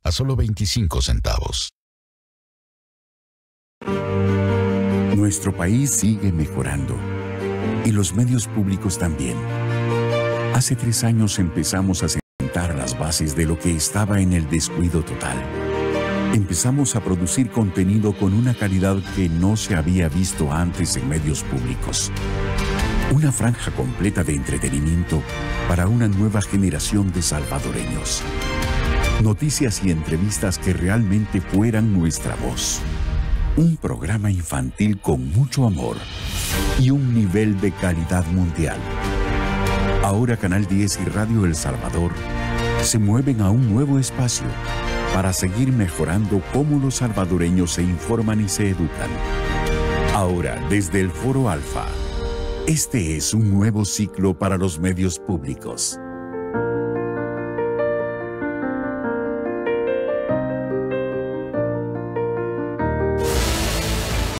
a solo 25 centavos. Nuestro país sigue mejorando y los medios públicos también. Hace 3 años empezamos a sentar las bases de lo que estaba en el descuido total. Empezamos a producir contenido con una calidad que no se había visto antes en medios públicos. Una franja completa de entretenimiento para una nueva generación de salvadoreños. Noticias y entrevistas que realmente fueran nuestra voz. Un programa infantil con mucho amor y un nivel de calidad mundial. Ahora Canal 10 y Radio El Salvador se mueven a un nuevo espacio para seguir mejorando cómo los salvadoreños se informan y se educan. Ahora, desde el Foro Alfa, este es un nuevo ciclo para los medios públicos.